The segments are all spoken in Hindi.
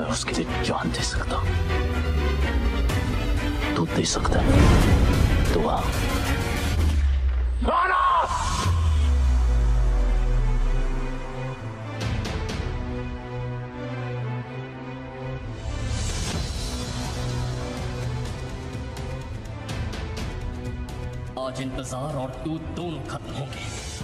मैं उसके लिए जान दे सकता हूँ। तू दे सकता है तो आ। आज इंतजार और तू दोनों खत्म होंगे।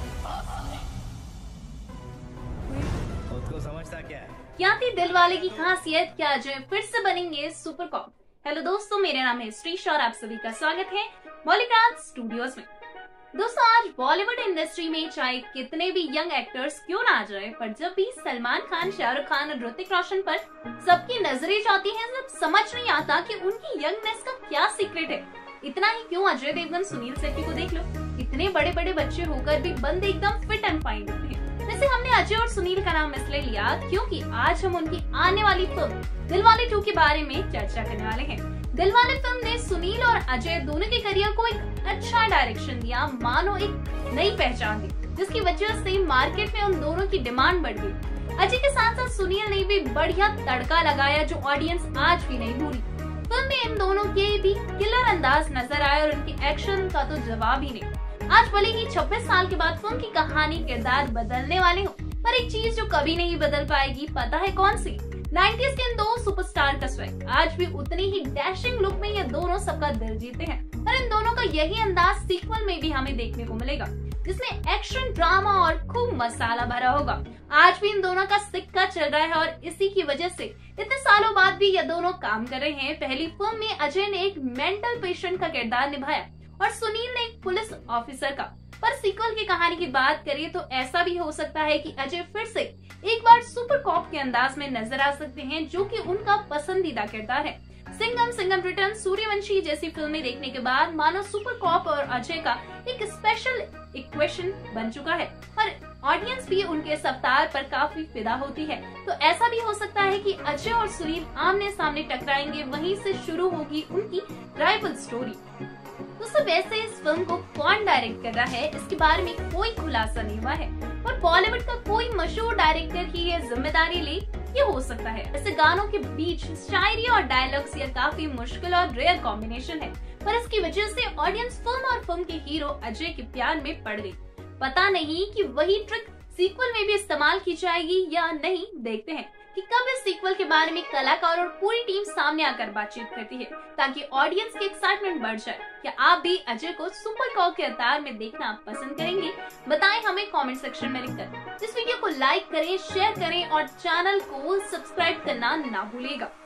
खुद को समझता क्या थी दिलवाले की खासियत? क्या अजय फिर से बनेंगे सुपर कॉप? हेलो दोस्तों, मेरा नाम है श्रीश और आप सभी का स्वागत है बॉलीवुड स्टूडियोज में। दोस्तों, आज बॉलीवुड इंडस्ट्री में चाहे कितने भी यंग एक्टर्स क्यों ना आ जाए, पर जब भी सलमान खान, शाहरुख खान और ऋतिक रोशन पर सबकी नजरें जाती हैं, सब समझ नहीं आता कि उनकी यंगनेस का क्या सीक्रेट है। इतना ही क्यों, अजय देवगन, सुनील शेट्टी को देख लो, इतने बड़े बड़े बच्चे होकर भी बंदे एकदम फिट एंड फाइन होते हैं। वैसे हमने अजय और सुनील का नाम इसलिए लिया क्योंकि आज हम उनकी आने वाली फिल्म दिलवाले 2 के बारे में चर्चा करने वाले हैं। दिलवाले फिल्म ने सुनील और अजय दोनों के करियर को एक अच्छा डायरेक्शन दिया, मानो एक नई पहचान दी, जिसकी वजह से मार्केट में उन दोनों की डिमांड बढ़ गई। अजय के साथ साथ सुनील ने भी बढ़िया तड़का लगाया जो ऑडियंस आज भी नहीं भूली। फिल्म में इन दोनों के भी किलर अंदाज नजर आए और उनके एक्शन का तो जवाब ही नहीं। आज भले ही 26 साल के बाद फिल्म की कहानी, किरदार बदलने वाले हो, पर एक चीज जो कभी नहीं बदल पाएगी, पता है कौन सी? 90s के इन दो सुपरस्टार का स्वैग आज भी उतनी ही डैशिंग लुक में ये दोनों सबका दिल जीते हैं और इन दोनों का यही अंदाज सीक्वल में भी हमें देखने को मिलेगा, जिसमें एक्शन, ड्रामा और खूब मसाला भरा होगा। आज भी इन दोनों का सिक्का चल रहा है और इसी की वजह से इतने सालों बाद भी ये दोनों काम कर रहे हैं। पहली फिल्म में अजय ने एक मेंटल पेशेंट का किरदार निभाया और सुनील ने एक पुलिस ऑफिसर का। पर सीक्वल की कहानी की बात करें तो ऐसा भी हो सकता है कि अजय फिर से एक बार सुपर कॉप के अंदाज में नजर आ सकते हैं, जो कि उनका पसंदीदा किरदार है। सिंघम रिटर्न, सूर्यवंशी जैसी फिल्में देखने के बाद मानो सुपर कॉप और अजय का एक स्पेशल इक्वेशन बन चुका है और ऑडियंस भी उनके इस अवतार पर काफी फिदा होती है। तो ऐसा भी हो सकता है कि अजय और सुनील आमने सामने टकराएंगे, वहीं से शुरू होगी उनकी राइवल स्टोरी। दोस्तों, वैसे इस फिल्म को कौन डायरेक्ट कर रहा है, इसके बारे में कोई खुलासा नहीं हुआ है और बॉलीवुड का कोई मशहूर डायरेक्टर ही ये जिम्मेदारी ले, ये हो सकता है। ऐसे गानों के बीच शायरी और डायलॉग्स ये काफी मुश्किल और रेयर कॉम्बिनेशन है, पर इसकी वजह से ऑडियंस फिल्म और फिल्म के हीरो अजय के प्यार में पड़ गई। पता नहीं कि वही ट्रिक सीक्वल में भी इस्तेमाल की जाएगी या नहीं, देखते हैं कि कब इस सीक्वल के बारे में कलाकार और पूरी टीम सामने आकर बातचीत करती है, ताकि ऑडियंस की एक्साइटमेंट बढ़ जाए। क्या आप भी अजय को सुपर कॉप के अवतार में देखना पसंद करेंगे? बताएं हमें कमेंट सेक्शन में लिखकर। इस वीडियो को लाइक करें, शेयर करें और चैनल को सब्सक्राइब करना ना भूलिएगा।